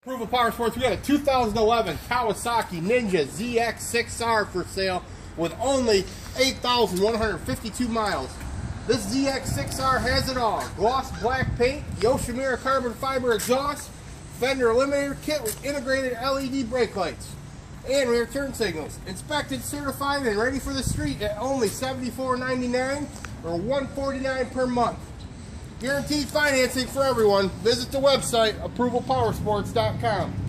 Approval Power Sports, we got a 2011 Kawasaki Ninja ZX600 for sale with only 8,152 miles. This ZX600 has it all. Gloss black paint, Yoshimura carbon fiber exhaust, fender eliminator kit with integrated LED brake lights, and rear turn signals. Inspected, certified, and ready for the street at only $74.99 or $149 per month. Guaranteed financing for everyone. Visit the website, approvalpowersports.com.